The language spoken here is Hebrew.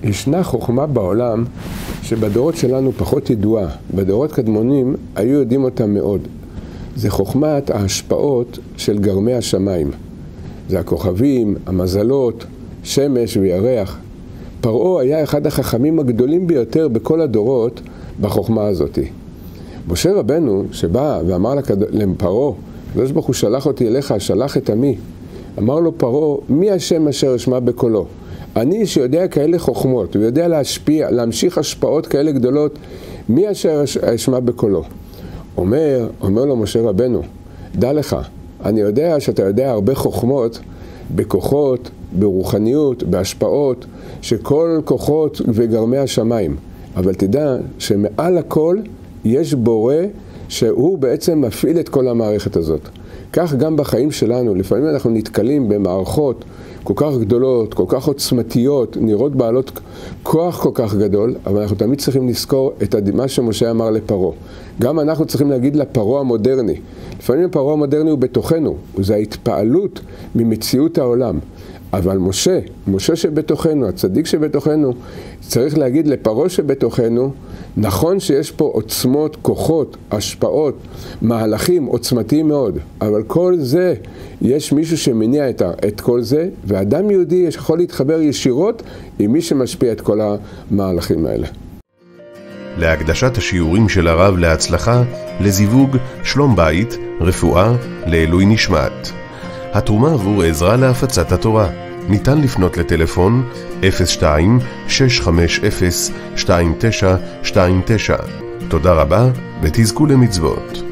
ישנה חוכמה בעולם שבדורות שלנו פחות ידועה, בדורות קדמונים היו יודעים אותה מאוד. זה חוכמת ההשפעות של גרמי השמיים. זה הכוכבים, המזלות, שמש וירח. פרעה היה אחד החכמים הגדולים ביותר בכל הדורות בחוכמה הזאת. משה רבנו שבא ואמר לפרעה, הקדוש ברוך הוא שלח אותי אליך, שלח את עמי. אמר לו פרעה, מי השם אשר אשמע בקולו? אני שיודע כאלה חוכמות, ויודע להשפיע, להמשיך השפעות כאלה גדולות, מי אשר אשמע בקולו? אומר לו משה רבנו, דע לך, אני יודע שאתה יודע הרבה חוכמות, בכוחות, ברוחניות, בהשפעות, שכל כוחות וגרמי השמיים. אבל תדע שמעל הכל יש בורא שהוא בעצם מפעיל את כל המערכת הזאת. כך גם בחיים שלנו, לפעמים אנחנו נתקלים במערכות כל כך גדולות, כל כך עוצמתיות, נראות בעלות כוח כל כך גדול, אבל אנחנו תמיד צריכים לזכור את מה שמשה אמר לפרעה. גם אנחנו צריכים להגיד לפרעה המודרני. לפעמים הפרעה המודרני הוא בתוכנו, זה ההתפעלות ממציאות העולם. אבל משה שבתוכנו, הצדיק שבתוכנו, צריך להגיד לפרעה שבתוכנו, נכון שיש פה עוצמות, כוחות, השפעות, מהלכים עוצמתיים מאוד, אבל כל זה, יש מישהו שמניע את כל זה, ואדם יהודי יכול להתחבר ישירות עם מי שמשפיע את כל המהלכים האלה. להקדשת השיעורים של הרב להצלחה, לזיווג, שלום בית, רפואה, לעילוי נשמת. התרומה עבור עזרה להפצת התורה. ניתן לפנות לטלפון 02-650-2929. תודה רבה ותזכו למצוות.